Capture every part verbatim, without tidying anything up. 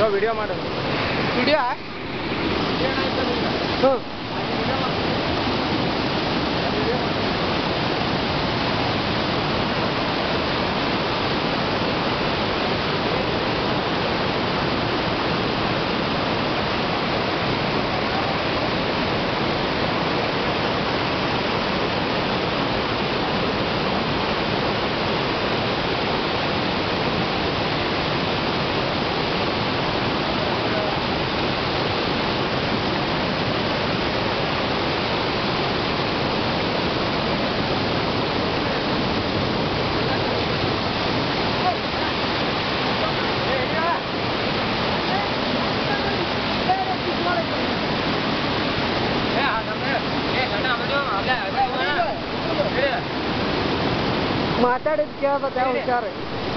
Video ಮಾಡೋದು video ಹ್ಞೂ ಮಾತಾಡಿದ್ ಕೇಳ್ಬತ್ತ ಹುಷಾರು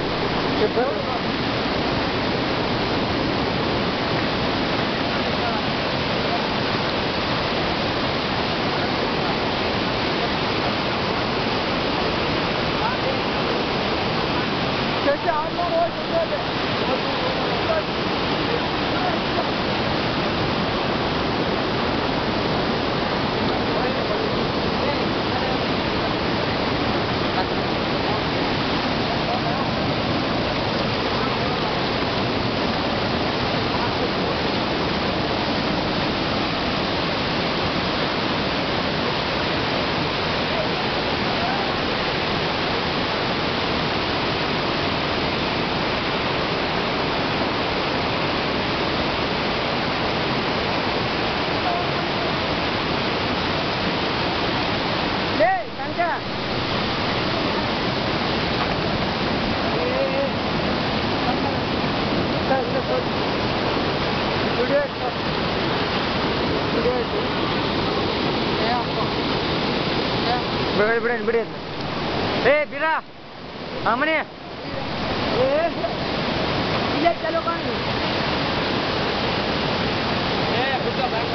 ಬಿಡಿ ಬಿಡಿ ಬಿಡಿ ಏ ಬಿರಾ ಅಮ್ಮನಿ ಇಲ್ಲೇ ಚಲೋ ಕಾಣಿ ಏ ಬಿಟ್ಟು bank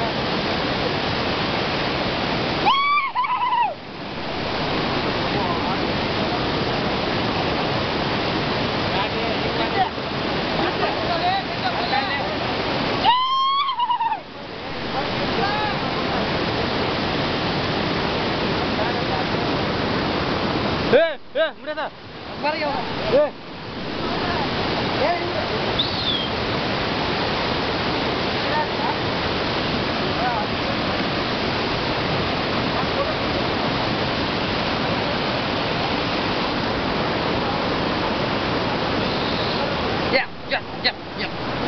Eh, eh, mira esa. Para ya. Eh. Eh. Ya, ya, ya, ya.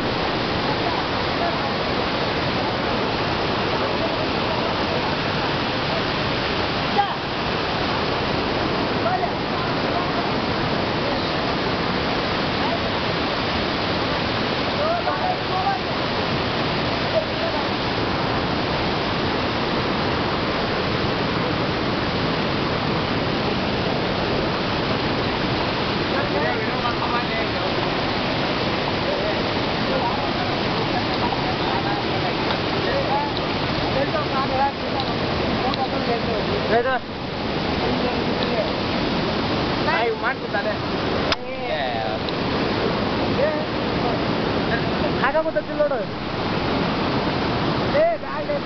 Itu. Ayo ಮಾಡ್ತಿದ್ದಾನೆ. ಹಾಗ ಗೊತ್ತಿಲ್ಲ ನೋಡು. ಏ ಗಾಡಿ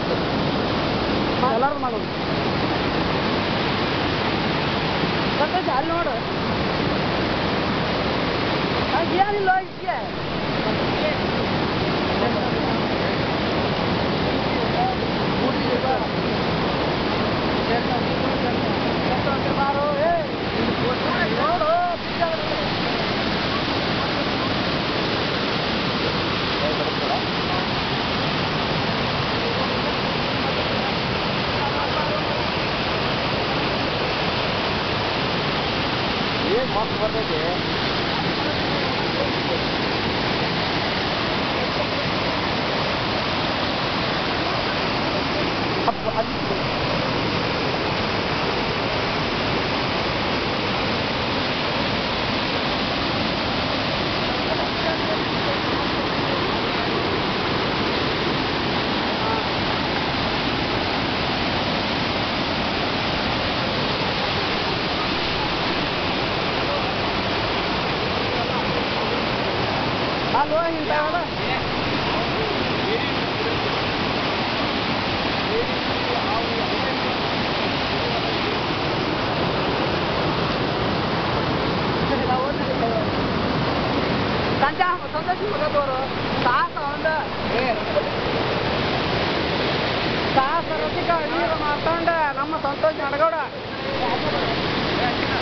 ಎಲ್ಲರೂ ಮಾಡೋದು. ಮತ್ತೆ ಜಾಲಿ ನೋಡು. ಏನಿಲ್ಲ ಇದಕ್ಕೆ. मस्त बರ್ತೈತೆ Halo, hinta apa? Sanjang, sanjang sih mereka baru. Saat anda, eh, saat seperti kali ini ramatan dah, nama santosh naragoda.